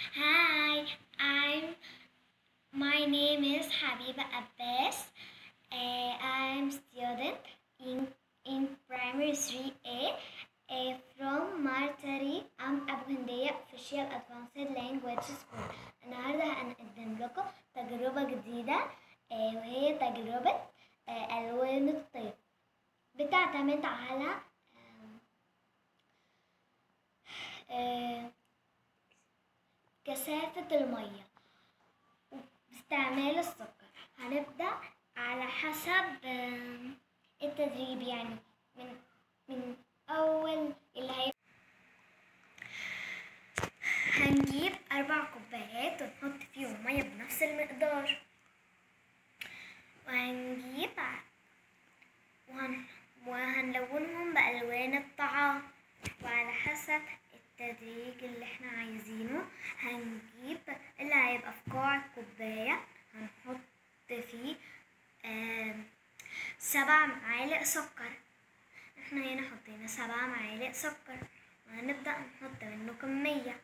Hi, my name is حبيبه عباس. I'm student in primary 3A from Martari أبو هندية official advanced language school. النهاردة هنقدم لكم تجربة جديدة وهي تجربة ألوان الطيف. بتعتمد على كثافة المية باستعمال السكر. هنبدأ على حسب التدريب، يعني من أول اللي هنجيب 4 كوبايات ونحط فيهم مية بنفس المقدار، وهنلونهم بألوان الطعام، وعلى حسب التدريج اللي احنا عايزينه هنجيب اللي هيبقى في قاع الكوباية هنحط فيه 7 معالق سكر. احنا هنا حطينا 7 معالق سكر، وهنبدأ نحط منه كمية.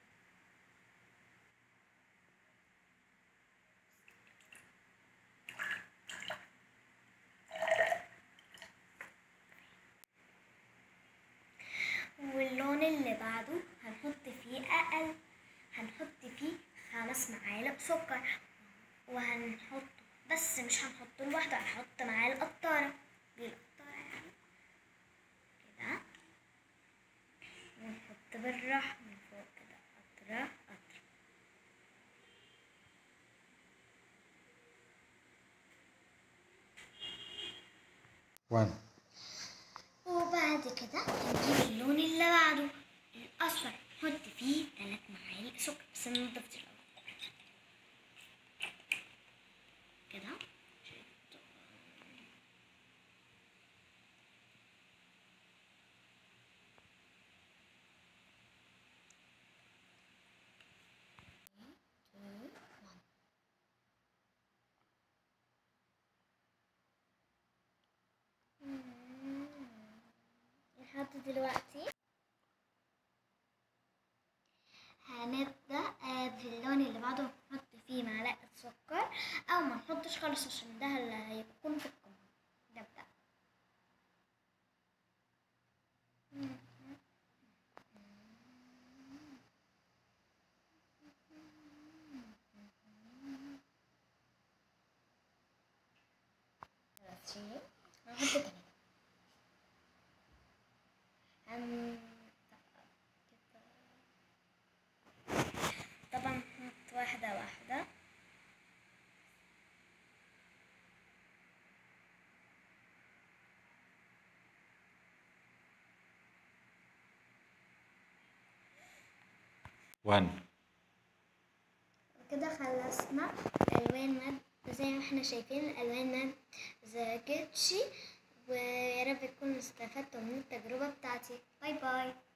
واللون اللي بعده هنحط فيه أقل، هنحط فيه 5 معالق سكر، وهنحط بس مش هنحطه لوحده، هنحط معاه القطارة، دي القطارة يعني كده، ونحط بالراحة من فوق كده قطرة قطرة. وبعد كده هنجيب اللون اللي بعده الأصفر، نحط فيه 3 معالق سكر، بس نضيف الأول كده. لحد دلوقتي هنبدأ في اللون اللي بعده نحط فيه معلقة سكر، أو ما نحطش خالص عشان ده اللي هيكون في القمة. نبدأ هنحط تاني طبعا نحط واحدة واحدة. كده خلصنا الألوان زي ما احنا شايفين الألوان ما زهقتش، ويا رب تكونوا استفدتوا من التجربة بتاعتي. باي باي.